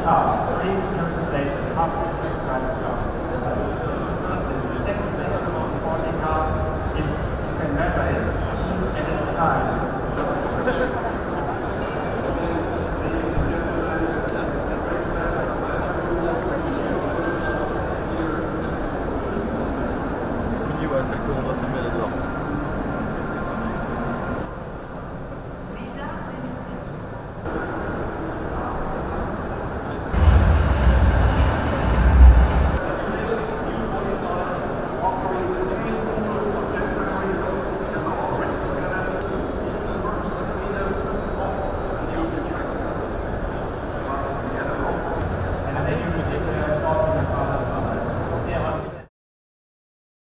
brief characterization of how to characterize the car. The second section of sporting car is, you can remember it, at this time.